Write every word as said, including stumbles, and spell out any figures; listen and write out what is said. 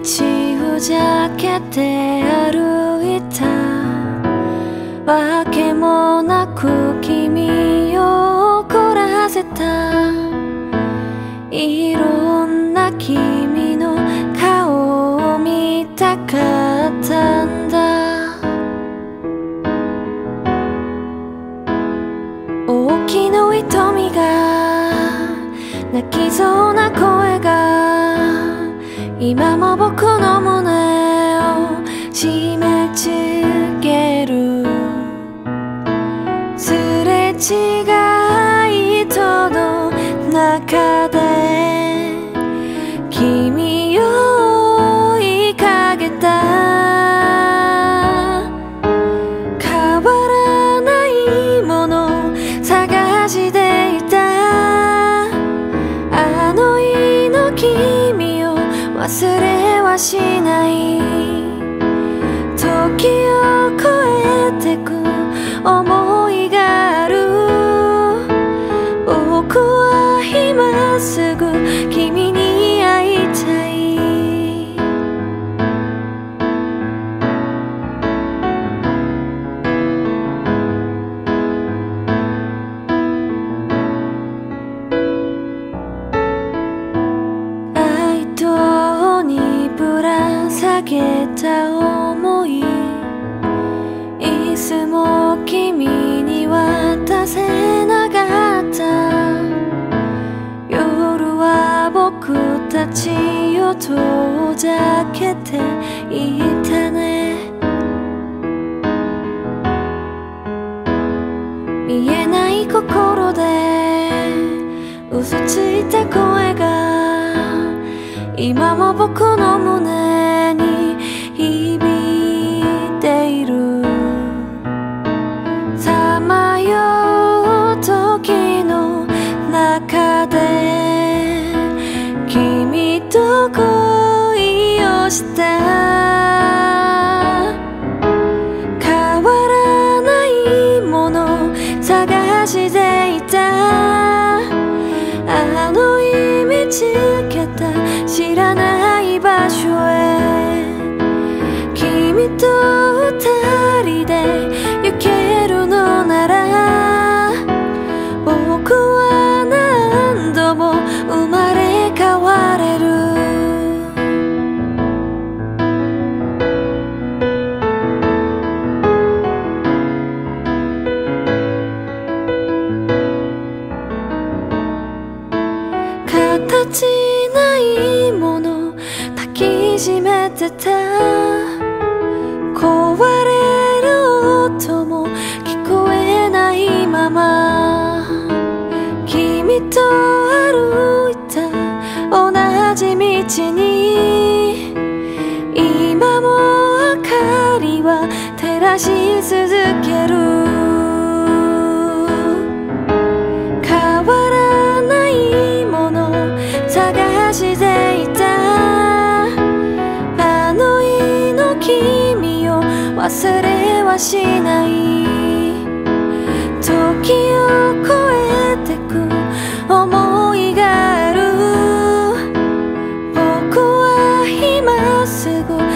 をじゃけて歩いたわけもなく君を怒らせた。いろんな君の顔を見たかったんだ。大きな瞳が泣きそうな声が今も僕の胸を締めつける。すれ違いとの中で君を追いかけた。変わらないもの探していた。あの日の君を忘れはしない。時を越えてく想いがある。僕は今すぐ君に会いたい。愛とにぶら下げた想い、いつも君に渡せなかった。夜は僕たちを遠ざけていたね。見えない心で嘘ついた声が今も僕の胸に響いている。さまよう時の中で君と恋をした。変わらないもの探していた。あの日見つけた知らない場所へ君と二人で行けるのなら僕は何度も生まれ変われる。形ないもの抱きしめてた。壊れる音も聞こえないまま君と歩いた同じ道に今も明かりは照らし続ける。変わらないもの探していた。あの日の君を忘れはしない。時を越えてく想いがある。僕は今すぐ